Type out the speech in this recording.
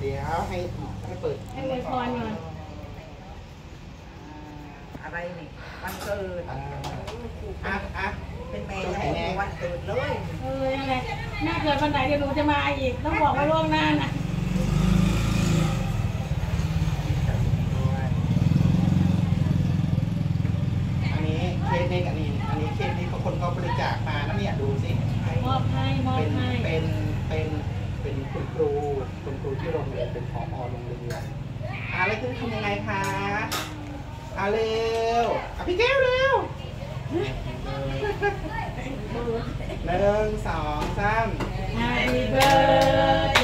ดี๋ยวให้เปิดให้อวยพรหน่อยอะไรนี่วันเกิดเป็นแม่วันเกิดเลยยังไงแม่เกิดวันไหนเดี๋ยวหนูจะมาอีกต้องบอกว่าล่วงหน้านะอันนี้เคสนี้กับอันนี้เคสนี้คนก็บริจาคมานะเนี่ยดูสิมอบให้เป็นคุณครูที่โรงเรียนเป็นผอโรงเรียนแล้วคือทำยังไงคะเร็วพี่แก้วเร็ว1 2 3 Happy birthday